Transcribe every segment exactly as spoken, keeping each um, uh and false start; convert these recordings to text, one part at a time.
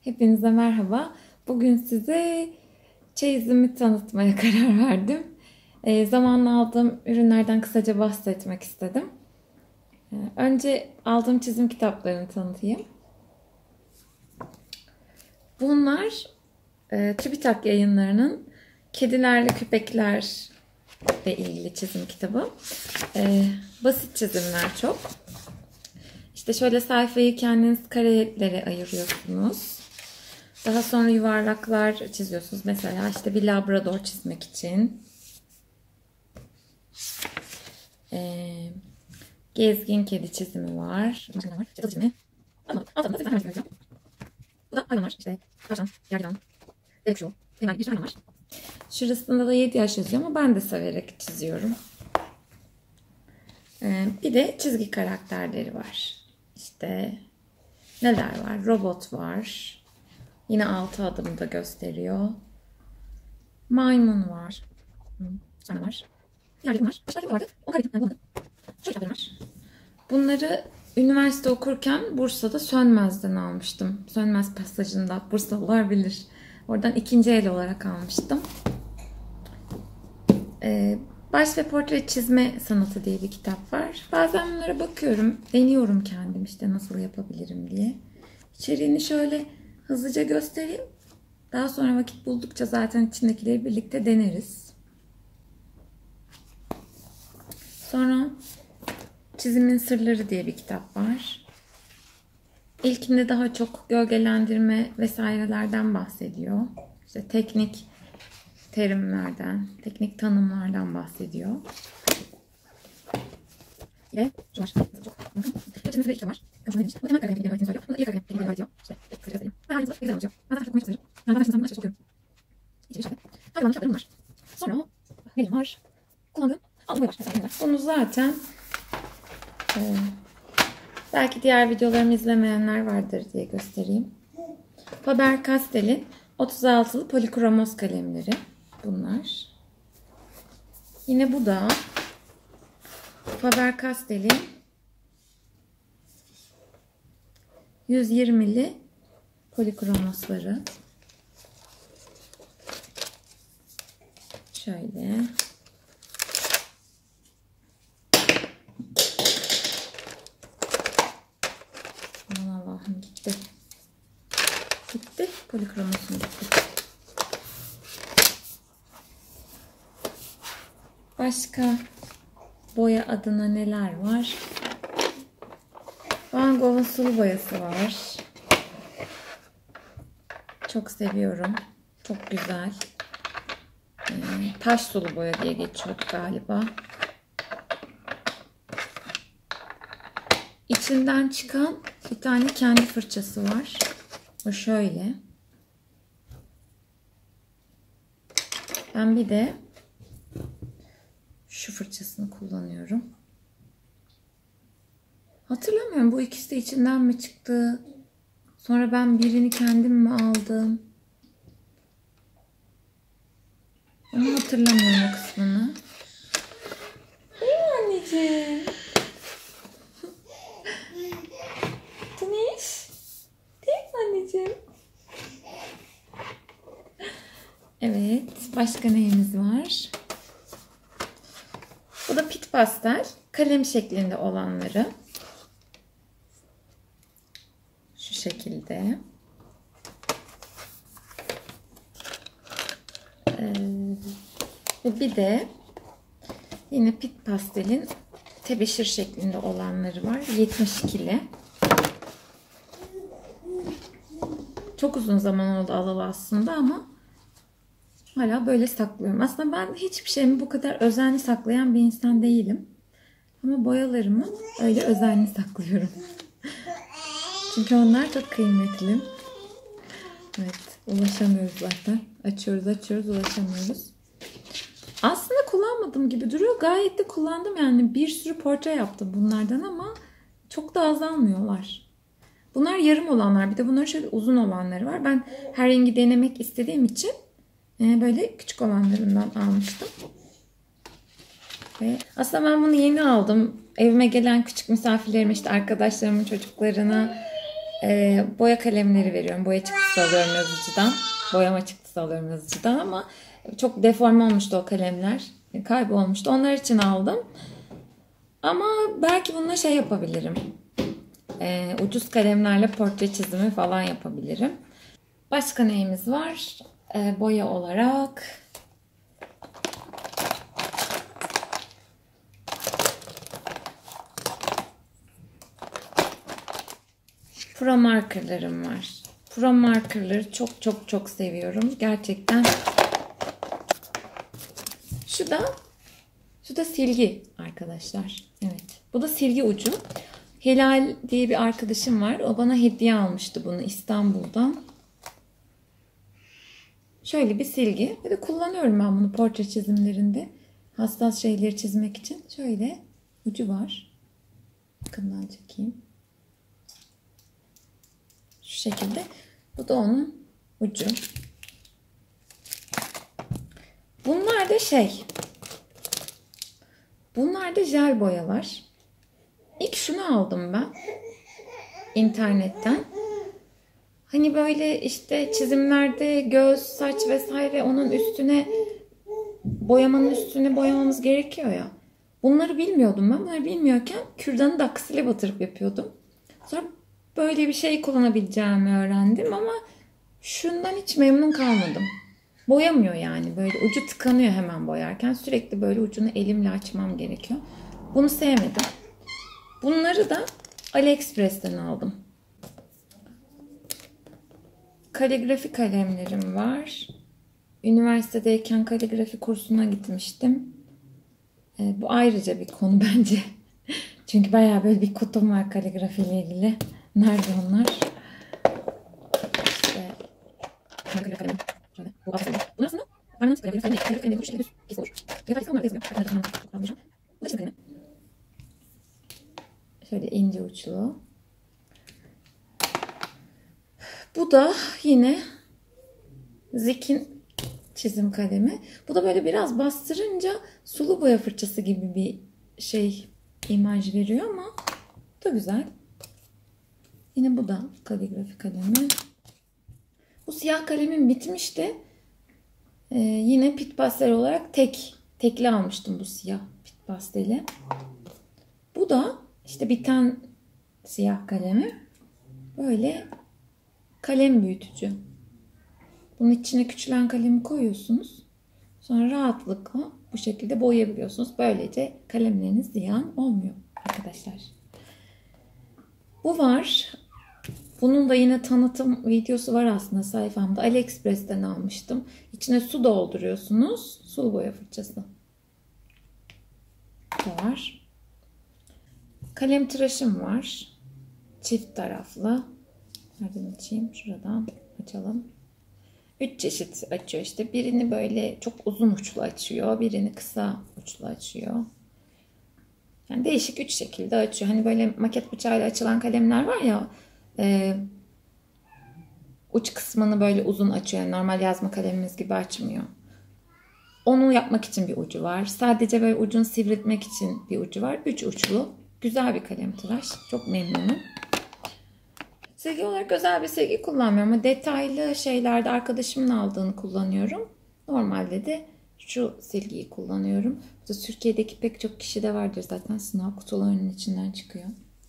Hepinize merhaba. Bugün size çeyizimi tanıtmaya karar verdim. E, zamanla aldığım ürünlerden kısaca bahsetmek istedim. E, önce aldığım çizim kitaplarını tanıtayım. Bunlar e, TÜBİTAK Yayınları'nın Kedilerle Köpeklerle ilgili çizim kitabı. E, basit çizimler çok. İşte şöyle sayfayı kendiniz karelere ayırıyorsunuz. Daha sonra yuvarlaklar çiziyorsunuz. Mesela işte bir labrador çizmek için. Ee, gezgin kedi çizimi var. Başka ne var? Çatal çizimi. Altında size hemen göreceğim. Bu da hayvanlar. İşte tavşan, gergedan, devşu, penguen bir sürü hayvan var. Şurasında da yedi yaş yazıyor ama ben de severek çiziyorum. Ee, bir de çizgi karakterleri var. İşte neler var? Robot var. Yine altı adımda gösteriyor. Maymun var. Sonra var. Diğer var. Başka vardı. O kadar yani Şöyle var. Bunları üniversite okurken Bursa'da Sönmez'den almıştım. Sönmez pasajında. Bursalılar bilir. Oradan ikinci el olarak almıştım. Ee, Baş ve portre çizme sanatı diye bir kitap var. Bazen bunlara bakıyorum. Deniyorum kendim işte nasıl yapabilirim diye. İçeriğini şöyle hızlıca göstereyim. Daha sonra vakit buldukça zaten içindekileri birlikte deneriz. Sonra Çizimin Sırları diye bir kitap var. İlkinde daha çok gölgelendirme vesairelerden bahsediyor. İşte teknik terimlerden, teknik tanımlardan bahsediyor. Ve şu var. Çizimin Sırları iki var. Bu temel karakter bilgileri söylüyor. Bu da iyi karakter bilgileri diyor. İşte kısaca söyleyeyim. Ben aynı zamanda güzel olacak. Ben zaten çok okumayı severim. Yani ben zaten çok okuyorum. İçeri şöyle. Hayvanlı kitaplarım var. Sonra benim var. Kullandığım aldım var. Mesela bunu zaten e, belki diğer videolarımı izlemeyenler vardır diye göstereyim. Faber-Castell'in otuz altılı polikromos kalemleri. Bunlar. Yine bu da Faber-Castell'in yüz yirmili polikromosları. Şöyle. Aman Allah'ım gitti. Gitti. Polikromosum gitti. Başka boya adına neler var? Van Gogh'un sulu boyası var. Çok seviyorum. Çok güzel. Ee, taş sulu boya diye geçiyordu galiba. İçinden çıkan bir tane kendi fırçası var. O şöyle. Ben bir de şu fırçasını kullanıyorum. Hatırlamıyorum bu ikisi de içinden mi çıktı? Sonra ben birini kendim mi aldım? Onu hatırlamıyorum o kısmını. İyi anneciğim. Deniz. Değil mi anneciğim? Evet. Başka neyimiz var? Bu da pit pastel. Kalem şeklinde olanları. Şu şekilde. Ee, ve bir de yine pit pastelin tebeşir şeklinde olanları var. yetmiş ikili. Çok uzun zaman oldu alalı aslında ama hala böyle saklıyorum. Aslında ben hiçbir şeyimi bu kadar özenli saklayan bir insan değilim. Ama boyalarımı öyle özenli saklıyorum. Çünkü onlar çok kıymetli. Evet, ulaşamıyoruz zaten. Açıyoruz açıyoruz ulaşamıyoruz. Aslında kullanmadığım gibi duruyor. Gayet de kullandım yani. Bir sürü portre yaptım bunlardan ama çok da azalmıyorlar. Bunlar yarım olanlar. Bir de bunların şöyle uzun olanları var. Ben her rengi denemek istediğim için böyle küçük olanlarından almıştım. Ve aslında ben bunu yeni aldım. Evime gelen küçük misafirlerime, işte arkadaşlarımın çocuklarına e, boya kalemleri veriyorum. Boya çıktısı alıyorum yazıcıdan. Boyama çıktısı alıyorum yazıcıdan ama çok deforme olmuştu o kalemler. Kaybolmuştu. Onlar için aldım. Ama belki bununla şey yapabilirim. E, ucuz kalemlerle portre çizimi falan yapabilirim. Başka neyimiz var? E, boya olarak Pro markerlarım var. Pro markerları çok çok çok seviyorum. Gerçekten. Şu da şu da silgi arkadaşlar. Evet. Bu da silgi ucu. Hilal diye bir arkadaşım var. O bana hediye almıştı bunu İstanbul'dan. Şöyle bir silgi. Ve de kullanıyorum ben bunu portre çizimlerinde. Hassas şeyleri çizmek için. Şöyle ucu var. Yakından çekeyim. Şu şekilde. Bu da onun ucu. Bunlar da şey. Bunlar da jel boyalar. İlk şunu aldım ben. İnternetten. Hani böyle işte çizimlerde göz, saç vesaire onun üstüne boyamanın üstüne boyamamız gerekiyor ya. Bunları bilmiyordum ben. Bunları bilmiyorken kürdanı da aksile batırıp yapıyordum. Sonra böyle bir şey kullanabileceğimi öğrendim ama şundan hiç memnun kalmadım. Boyamıyor yani. Böyle ucu tıkanıyor hemen boyarken. Sürekli böyle ucunu elimle açmam gerekiyor. Bunu sevmedim. Bunları da AliExpress'ten aldım. Kaligrafi kalemlerim var. Üniversitedeyken kaligrafi kursuna gitmiştim. E, bu ayrıca bir konu bence. Çünkü bayağı böyle bir kutum var kaligrafiyle ilgili. Nerede onlar? İşte kaligrafi kalemi. Şöyle. Bu aslında. Bunlar aslında parmağınız kalemi. Kaligrafi kalemi. Kaligrafi kalemi bu şekilde düz kesin olur. Kaligrafi kalemi yazıyor. Bu da çizim kalemi. Şöyle ince uçlu. Bu da yine Zik'in çizim kalemi. Bu da böyle biraz bastırınca sulu boya fırçası gibi bir şey imaj veriyor ama da güzel. Yine bu da kaligrafi kalemi. Bu siyah kalemim bitmişti. Ee, yine pit pastel olarak tek tekli almıştım bu siyah pit pasteli. Bu da işte biten siyah kalemi. Böyle kalem büyütücü. Bunun içine küçülen kalemi koyuyorsunuz. Sonra rahatlıkla bu şekilde boyayabiliyorsunuz. Böylece kalemleriniz ziyan olmuyor arkadaşlar. Bu var. Bunun da yine tanıtım videosu var aslında sayfamda. AliExpress'ten almıştım. İçine su dolduruyorsunuz. Sulu boya fırçası. Bu var. Kalem tıraşım var. Çift taraflı. Nereden açayım? Şuradan açalım. Üç çeşit açıyor işte. Birini böyle çok uzun uçlu açıyor. Birini kısa uçlu açıyor. Yani değişik üç şekilde açıyor. Hani böyle maket bıçağıyla açılan kalemler var ya. E, uç kısmını böyle uzun açıyor. Yani normal yazma kalemimiz gibi açmıyor. Onu yapmak için bir ucu var. Sadece böyle ucunu sivriltmek için bir ucu var. Üç uçlu. Güzel bir kalem tıraş. Çok memnunum. Silgi olarak özel bir silgi kullanmıyorum ama detaylı şeylerde arkadaşımın aldığını kullanıyorum. Normalde de şu silgiyi kullanıyorum. Türkiye'deki pek çok kişi de vardır zaten, sınav kutularının içinden çıkıyor.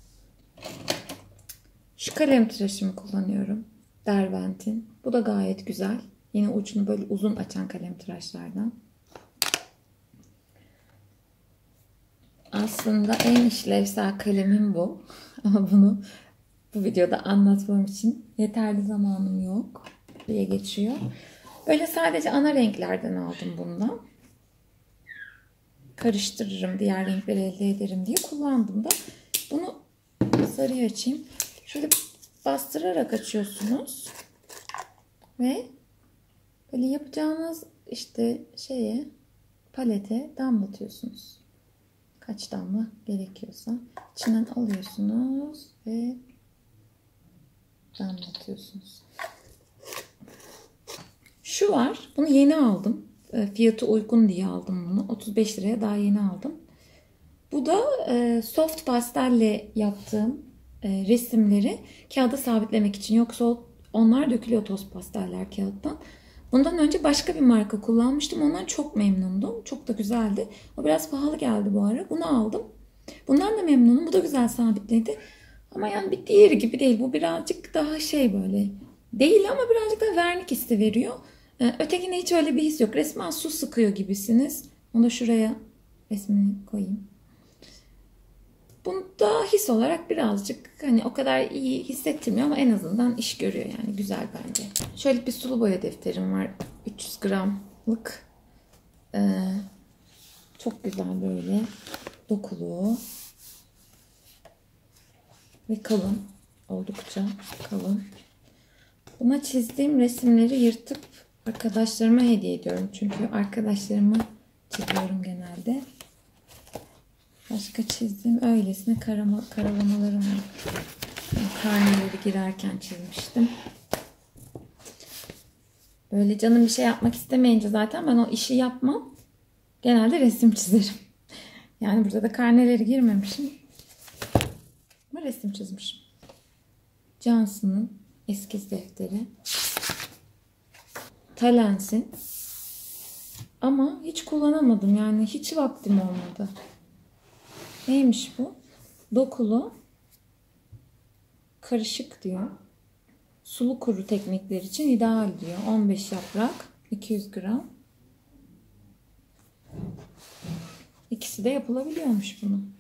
Şu kalem tıraşımı kullanıyorum. Derwent'in. Bu da gayet güzel. Yine ucunu böyle uzun açan kalem tıraşlardan. Aslında en işlevsel kalemim bu. Ama bunu bu videoda anlatmam için yeterli zamanım yok diye geçiyor. Böyle sadece ana renklerden aldım bundan. Karıştırırım, diğer renkleri elde ederim diye kullandım da. Bunu sarıya açayım. Şöyle bastırarak açıyorsunuz. Ve böyle yapacağınız işte şeye, palete damlatıyorsunuz. Kaç damla gerekiyorsa. İçinden alıyorsunuz ve damlatıyorsunuz. Şu var. Bunu yeni aldım. Fiyatı uygun diye aldım bunu. otuz beş liraya daha yeni aldım. Bu da soft pastelle yaptığım e, resimleri kağıda sabitlemek için. Yoksa o, onlar dökülüyor, toz pasteller kağıttan. Bundan önce başka bir marka kullanmıştım. Ondan çok memnundum. Çok da güzeldi. O biraz pahalı geldi bu ara. Bunu aldım. Bundan da memnunum. Bu da güzel sabitledi. Ama yani bir diğeri gibi değil. Bu birazcık daha şey böyle. Değil ama birazcık da vernik hissi veriyor. Ötekinde hiç öyle bir his yok. Resmen su sıkıyor gibisiniz. Onu da şuraya resmini koyayım. Bunda his olarak birazcık hani o kadar iyi hissettirmiyor ama en azından iş görüyor yani. Güzel bence. Şöyle bir sulu boya defterim var. üç yüz gramlık. Ee, çok güzel böyle. Dokulu. Ve kalın. Oldukça kalın. Buna çizdiğim resimleri yırtıp arkadaşlarıma hediye ediyorum. Çünkü arkadaşlarımı çiziyorum genelde. Başka çizdiğim öylesine karama, karalamalarım var. Yani karneleri girerken çizmiştim. Böyle canım bir şey yapmak istemeyince zaten ben o işi yapmam. Genelde resim çizerim. Yani burada da karneleri girmemişim. Ama resim çizmişim. Johnson'ın eskiz defteri. Talens'in. Ama hiç kullanamadım. Yani hiç vaktim olmadı. Neymiş bu? Dokulu. Karışık diyor. Sulu kuru teknikler için ideal diyor. on beş yaprak. iki yüz gram. İkisi de yapılabiliyormuş bunun.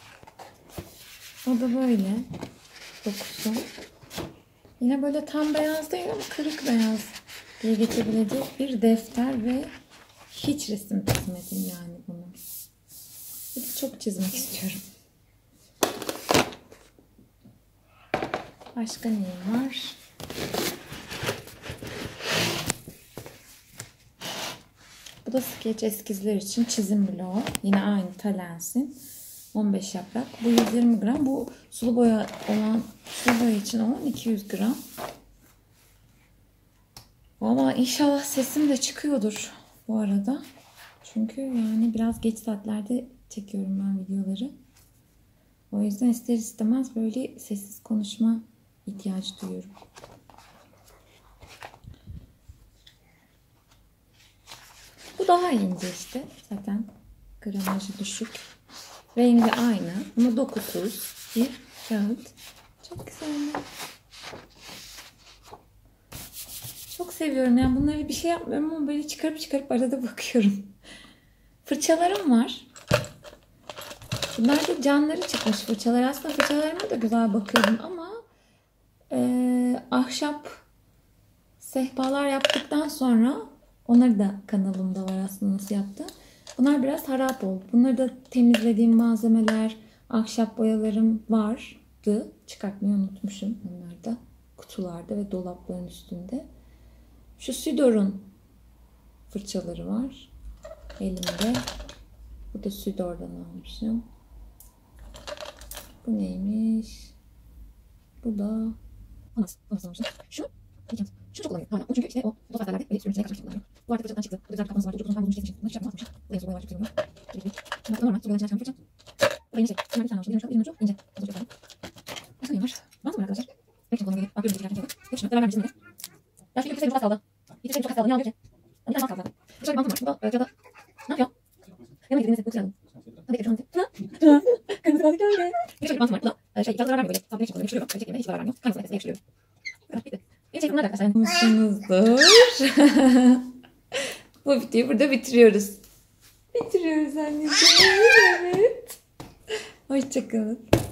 O da böyle. Dokusu. Yine böyle tam beyaz değil ama kırık beyaz diye geçebilecek bir defter ve hiç resim çizmedim yani bunu. Bir de çok çizmek istiyorum. Başka neyim var? Bu da skeç eskizler için çizim bloğu. Yine aynı Talens'in. on beş yaprak. Bu yüz yirmi gram. Bu sulu boya olan, sulu boya için olan iki yüz gram. Valla inşallah sesim de çıkıyordur bu arada. Çünkü yani biraz geç saatlerde çekiyorum ben videoları. O yüzden ister istemez böyle sessiz konuşma ihtiyacı duyuyorum. Bu daha ince işte. Zaten gramajı düşük. Rengi aynı ama dokusuz bir kağıt. Çok güzel. Çok seviyorum. Yani bunları bir şey yapmıyorum ama böyle çıkarıp çıkarıp arada bakıyorum. Fırçalarım var. Bunlar da canları çıkmış fırçalar. Aslında fırçalarıma da güzel bakıyorum ama e, ahşap sehpalar yaptıktan sonra onları da kanalımda var aslında nasıl yaptım. Bunlar biraz harap oldu. Bunları da temizlediğim malzemeler, ahşap boyalarım vardı. Çıkartmayı unutmuşum. Onlar da kutularda ve dolapların üstünde. Şu Sidor'un fırçaları var. Elimde. Bu da Sidor'dan almışım. Bu neymiş? Bu da Anas. Anas almışım. Şu Şu çok kullanıyorum. Hala. Bu çünkü işte o o zaferlerde böyle sürünceye kaçmış kullanıyorum. Bu artık fırçadan çıktı. Bu güzel bir kapağınız vardı. Çok uzun ben bunu çekmişim. Bunu hiç yapmamışım. Bu yazı boyalar çok seviyorum. Şimdi normal. Çok güzel fırça. Bu yeni şey. Bunlar bir tane almışım. Benim ucu ince. Az önce yapalım. Başka neyim var? Bant mı var arkadaşlar? Pek çok kullanıyorum. Bakıyorum bir şeyler. Yok şimdi. Beraber bizim de. Ya çünkü bir çok az kaldı. Bir çok az kaldı. Ne alıyor ki? Bir tane bant kaldı. Bir tane bantım var. Bu da ya da ne yapıyor? Yanıma girdiğinizde bu güzel. Tabii ki şu an. Kırmızı kaldı gölge. Bir çok bantım var. Bu da şey icazlara vermiyor böyle. Tabii çok yapıştırıyorum. Böyle çekimde hiç zarar vermiyor. Kaynasına hepsine yapıştırıyorum. Evet bitti. Benim şey bunlar arkadaşlar. Mutsunuzdur. Bu videoyu burada bitiriyoruz. Bitiriyoruz anneciğim. Evet. Hoşçakalın.